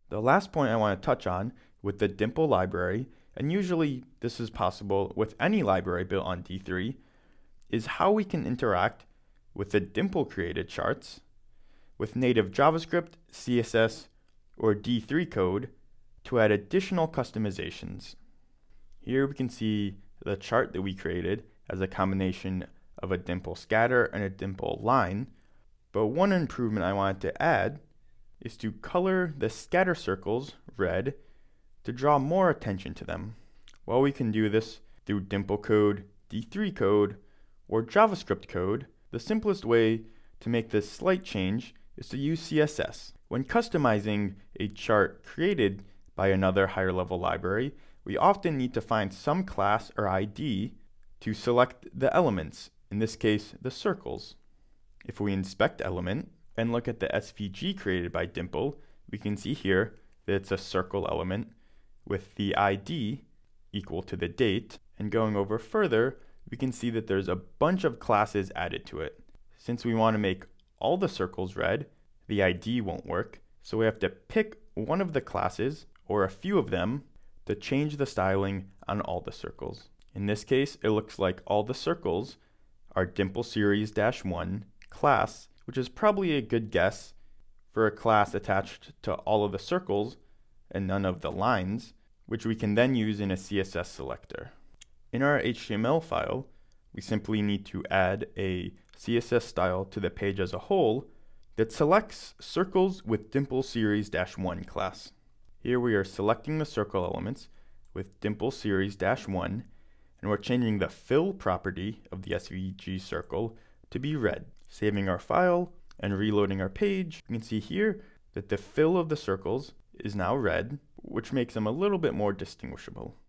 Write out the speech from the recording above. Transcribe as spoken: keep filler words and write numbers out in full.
The last point I want to touch on with the dimple library, and usually this is possible with any library built on D three, is how we can interact with the dimple created charts with native JavaScript, C S S, or D three code to add additional customizations. Here we can see the chart that we created as a combination of a dimple scatter and a dimple line, but one improvement I wanted to add is to color the scatter circles red to draw more attention to them. Well, we can do this through dimple code, D three code, or JavaScript code. The simplest way to make this slight change is to use C S S. When customizing a chart created by another higher level library, we often need to find some class or I D to select the elements, in this case the circles. If we inspect element and look at the S V G created by Dimple, we can see here that it's a circle element with the I D equal to the date, and going over further, we can see that there's a bunch of classes added to it. Since we want to make all the circles red, the I D won't work, so we have to pick one of the classes, or a few of them, to change the styling on all the circles. In this case, it looks like all the circles are dimple series dash one class, which is probably a good guess for a class attached to all of the circles and none of the lines, which we can then use in a C S S selector. In our H T M L file, we simply need to add a C S S style to the page as a whole that selects circles with dimple series dash one class. Here we are selecting the circle elements with dimple series dash one, and we're changing the fill property of the S V G circle to be red. Saving our file and reloading our page, you can see here that the fill of the circles is now red, which makes them a little bit more distinguishable.